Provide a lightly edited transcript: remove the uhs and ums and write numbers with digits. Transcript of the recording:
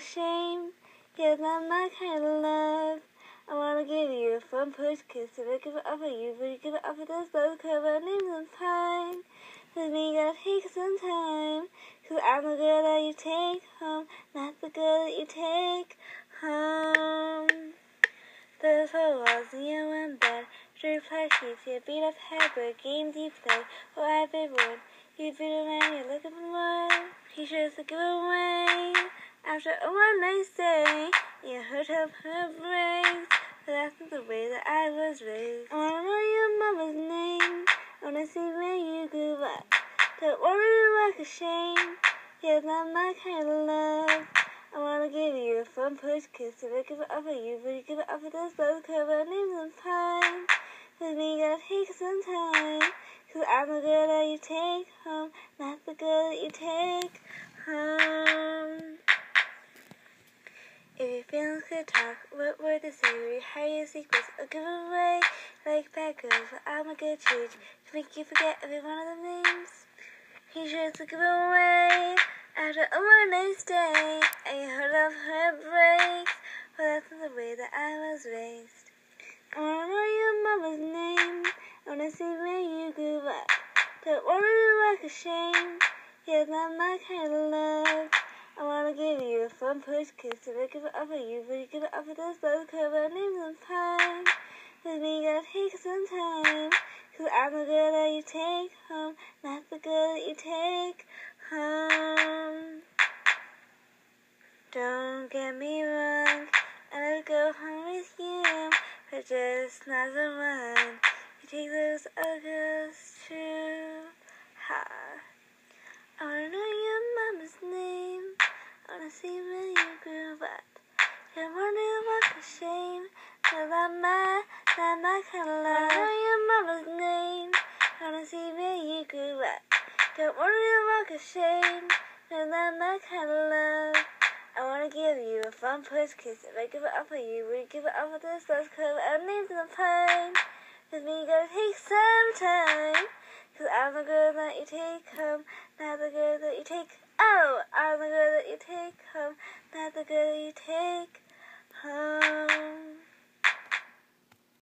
a shame. You're not my kind of love. I wanna give you a fun push kiss. If I give it up for you, but you give it up for this love curve. Our names and fine. With me, gotta take some time. Cause I'm the girl that you take home, not the girl that you take home. The four walls in your one bed. Straight fly sheets, your beat up head, but games you play. Oh, I've been bored. You've been around, you're looking for more. T-shirts to give away. After a one night stay, you hurt up her brains. But that's not the way that I was raised. I wanna know your mama's name. I wanna see where you grew up. Don't worry, walk a shame. You're not my kind of love. I wanna give you a fun push kiss. If I give it up for you, but you give it up for this love curve. Our names and fine. With me, gotta take some time. Cause I'm the girl that you take home, not the girl that you take home. If your feelings could talk, what word to say? We hide your secrets or give away like bad girls. But I'm a good change to make you forget every one of the names. T-shirts to give away after a one night stay, and you heard of her breaks. Well, that's not the way that I was raised. I wanna know your mama's name. I wanna see where you grew up. Don't worry, walk a shame. You're not my kind of love. I wanna give you a fun push kiss. If I give it up for you, but you give it up for this love curve. Our names and fine. With me, gotta take some time. Cause I'm the girl that you take home, not the girl that you take home. Don't get me wrong, I would go home with you, but just not the one. You take those other girls too. Ha. I wanna know your mama's name. I wanna see where you grew up. Don't wanna walk a shame. Cause I'm not my kind of love. I wanna know your mama's name. I wanna see where you grew up. Don't wanna walk a shame. Cause I'm my kind of love. I wanna give you a fun push kiss. If I give it up for you, will you give it up for this love curve? Our names in the pine. With me, gotta take some time. Cause I'm the girl that you take home, not the girl that you take. Oh, I'm the girl that you take home, not the girl that you take home.